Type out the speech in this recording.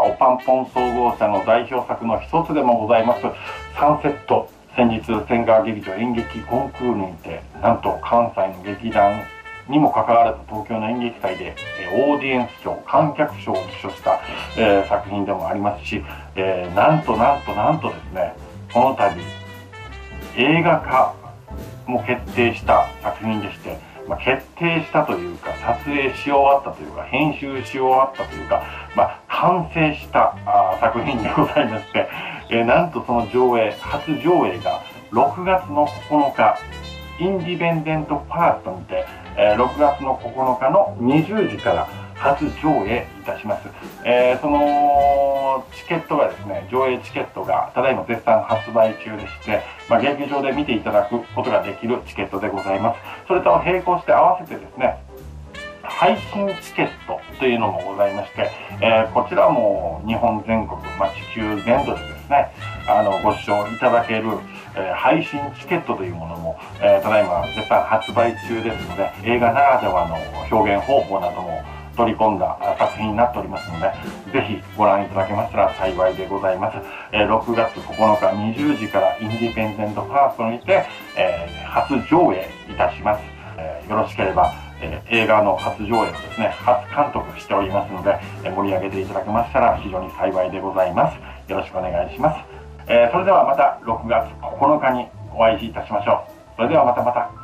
おぱんぽん総合社の代表作の一つでもございますサンセット。先日千川劇場演劇コンクールにて、なんと関西の劇団にもかかわらず東京の演劇祭でオーディエンス賞、観客賞を受賞した、作品でもありますし、なんとですね、この度映画化も決定した作品でして、決定したというか、撮影し終わったというか、編集し終わったというか、完成した作品でございまして、なんとその初上映が6月の9日、インディペンデントファーストにて、6月の9日の20時から初上映いたします。そのチケットがですね、上映チケットがただいま絶賛発売中でして、劇場で見ていただくことができるチケットでございます。それと並行して合わせてですね、配信チケットというのもございまして、こちらも日本全国、地球全土でですね、ご視聴いただける、配信チケットというものも、ただいま絶賛発売中ですので、映画ならではの表現方法なども取り込んだ作品になっておりますので、ぜひご覧いただけましたら幸いでございます。6月9日20時からインディペンデントファーストにて、初上映いたします。よろしければ映画の初上映をですね、初監督しておりますので、盛り上げていただけましたら非常に幸いでございます。よろしくお願いします。それではまた6月9日にお会いいたしましょう。それではまた。